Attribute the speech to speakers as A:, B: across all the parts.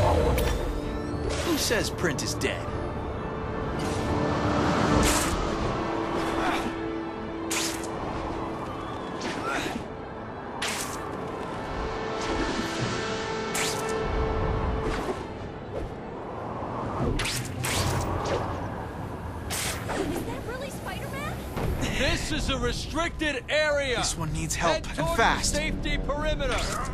A: Who says print is dead?
B: Is that really Spider-Man?
C: This is a restricted area.
A: This one needs help,
C: Head
A: and
C: toward
A: fast.
C: the safety perimeter.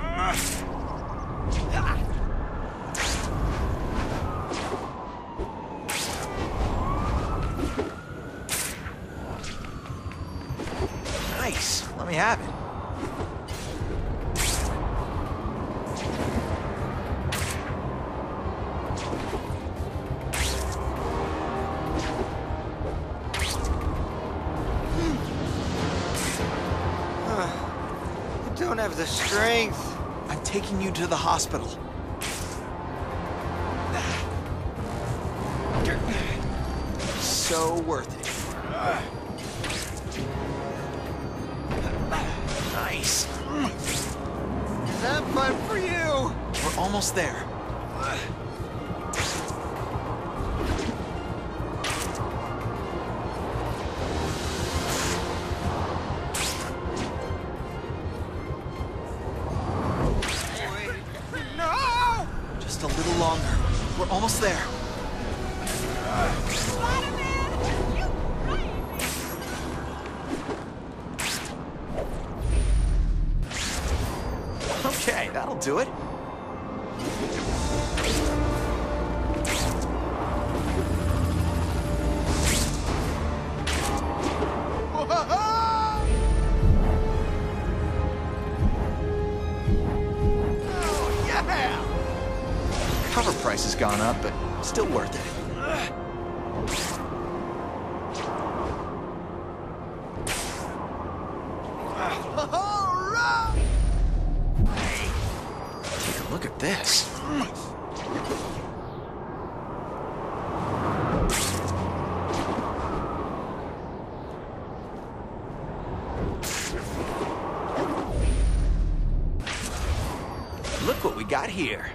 A: Nice. Let me have it.
D: I don't have the strength.
A: I'm taking you to the hospital. So worth it. Nice.
D: Is that fun for you?
A: We're almost there.
D: No!
A: Just a little longer. We're almost there.
B: Spider-Man! You crazy!
A: Okay, that'll do it.
D: Oh, yeah!
A: Cover price has gone up, but still worth it.
D: All right!
A: Take a look at this. Look what we got here.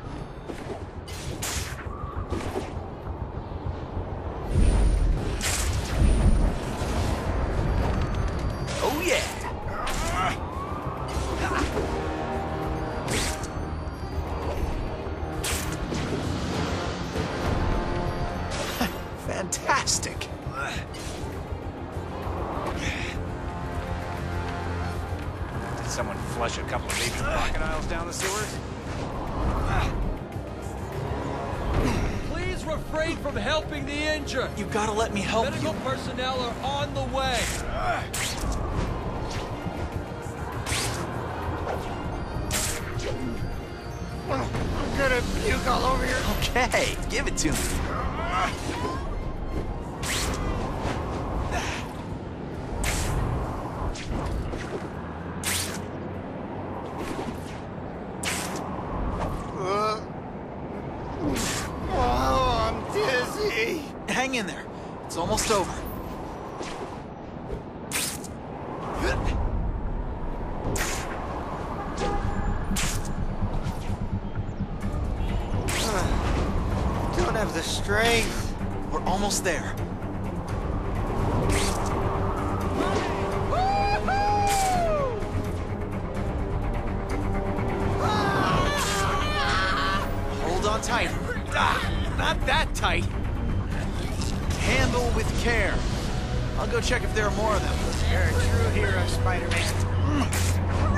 A: Oh yeah! Fantastic!
E: Did someone flush a couple of baby crocodiles down the sewers?
C: Please refrain from helping the injured.
A: You gotta let me help
C: Medical
A: you.
C: personnel are on the way.
D: I'm gonna puke all over your...
A: Okay, give it to me.
D: Oh, I'm dizzy.
A: Hang in there. It's almost over.
D: Don't have the strength.
A: We're almost there. Hold on tight. Ah, not that tight. Handle with care. I'll go check if there are more of them.
D: You're a true hero, Spider-Man.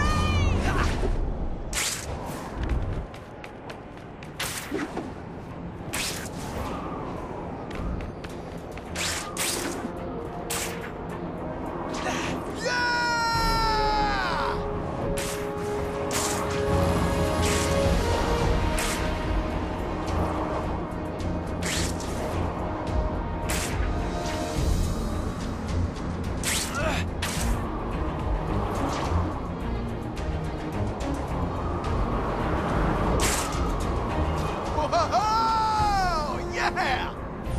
A: Whoa! Yeah!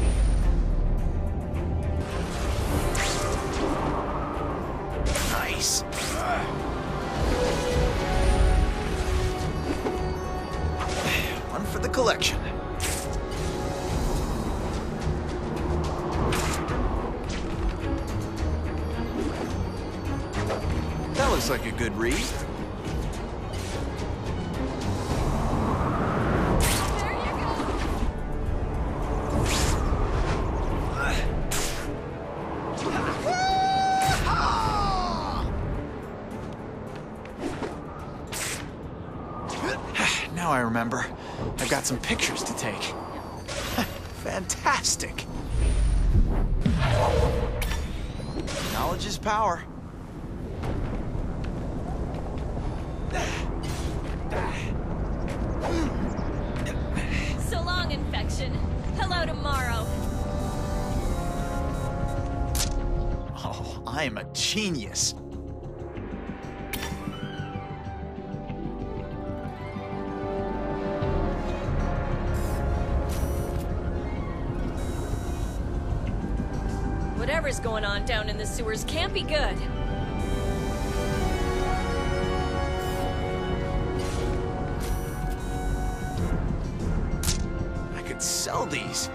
A: Nice. One One for the collection. That looks like a good read.
B: There you go.
A: Now I remember. I've got some pictures to take. Fantastic. Knowledge is power.
B: So long, infection. Hello tomorrow.
A: Oh, I'm a genius.
B: Whatever's going on down in the sewers can't be good.
A: I could sell these.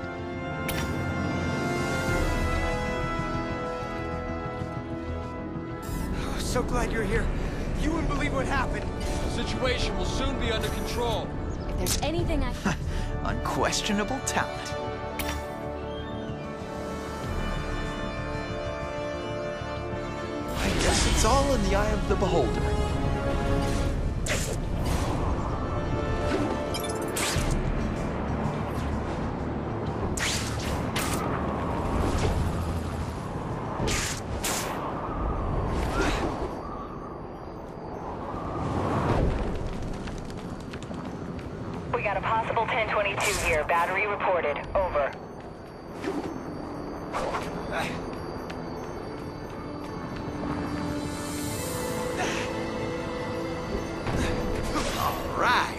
D: So glad you're here. You wouldn't believe what happened.
C: The situation will soon be under control.
B: If there's anything I...
A: Unquestionable talent. I guess it's all in the eye of the beholder.
F: We got a possible 1022 here. Battery reported. Over.
A: All right.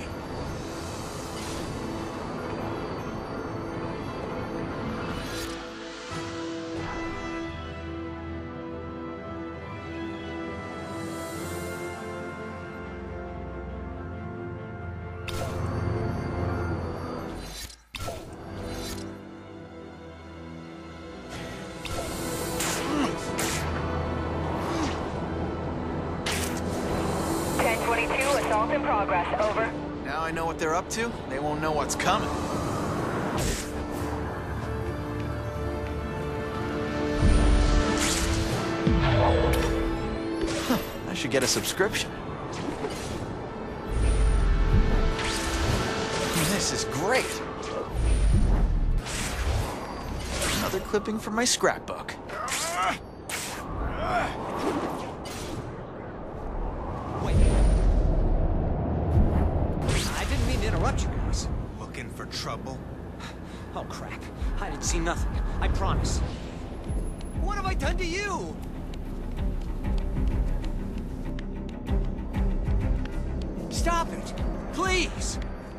F: Assault in progress. Over.
A: Now I know what they're up to. They won't know what's coming. Huh, I should get a subscription. This is great. Another clipping from my scrapbook.
D: I didn't mean to interrupt you guys. Looking for trouble? Oh, crap. I didn't see nothing. I promise. What have I done to you? Stop it! Please!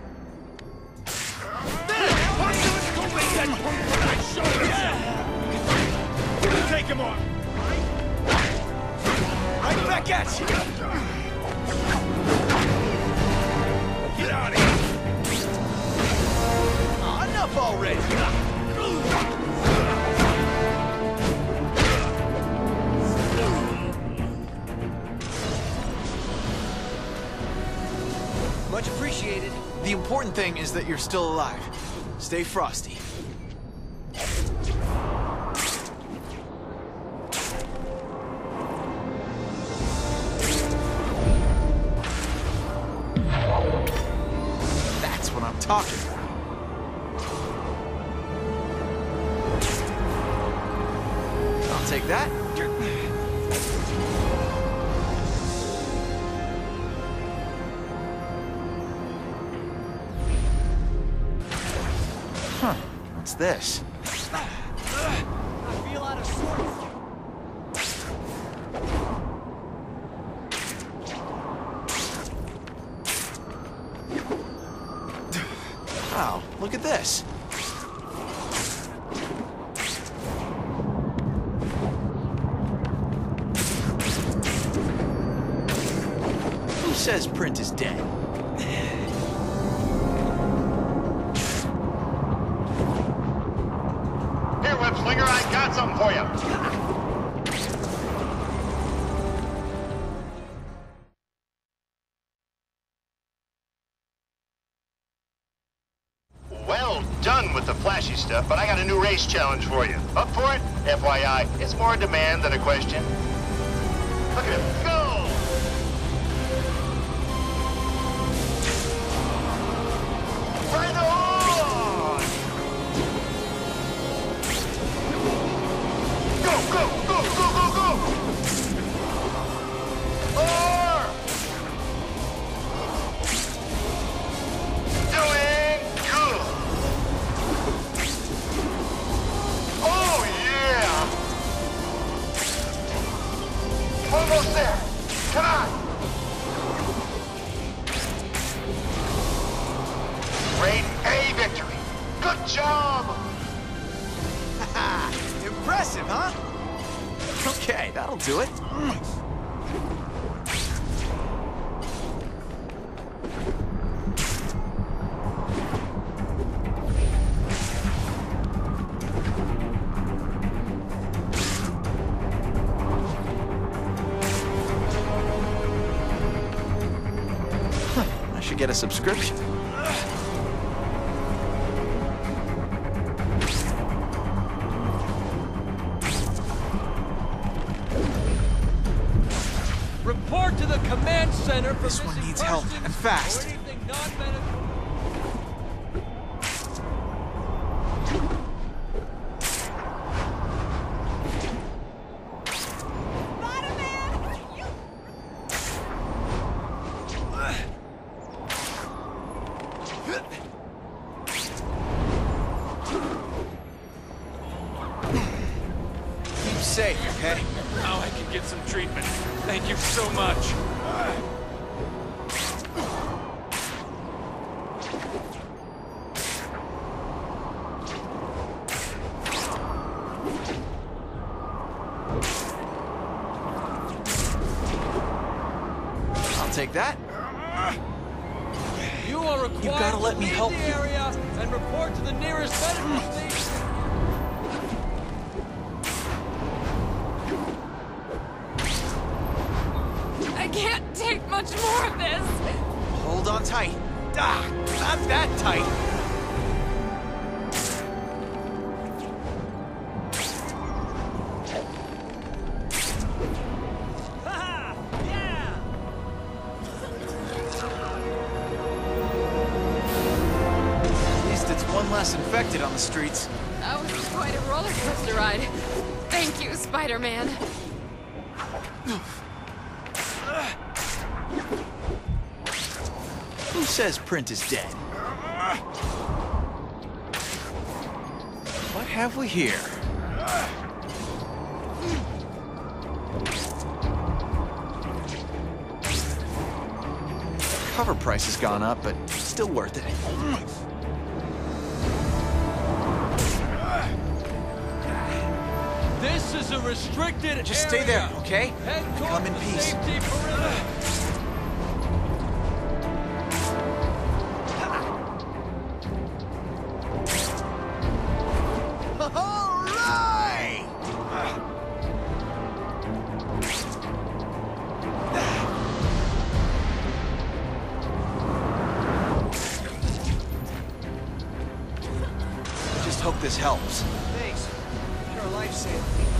E: Take him on!
A: Right back at you!
E: Get out of here!
A: Oh, enough already!
D: Much appreciated.
A: The important thing is that you're still alive. Stay frosty. That's what I'm talking about. I'll take that. Huh, what's this?
D: I feel out of sorts.
A: Wow, look at this. Who says print is dead?
G: something for you. Well done with the flashy stuff, but I got a new race challenge for you. Up for it? FYI, it's more a demand than a question. Look at him go! Right on! Go, go, go, go, go, go! More! Doing good! Oh, yeah! Almost there! Come on! Grade A victory! Good job!
A: Haha, impressive, huh? Okay, that'll do it. I should get a subscription.
C: Report to the command center for
A: This one
C: missing
A: needs help,
C: persons
A: and fast.
C: or anything non-medical.
A: Keep safe, okay?
E: Now I can get some treatment. Thank you so much.
A: I'll take that.
C: You are required
A: You gotta let
C: to
A: me
C: leave
A: help
C: the
A: you.
C: area and report to the nearest medical station.
B: I can't take much more of this.
A: Hold on tight. Ah, not that tight.
C: Haha! Yeah!
A: At least it's one less infected on the streets.
B: That was quite a roller coaster ride. Thank you, Spider-Man.
A: Who says print is dead? What have we here? Cover price has gone up, but still worth it.
C: This is a restricted
A: Just
C: area.
A: stay there, okay?
C: Head
A: And
C: toward
A: come in
C: the
A: peace.
C: safety perimeter.
A: All right! Just hope this helps.
D: Thanks. You're a lifesaver.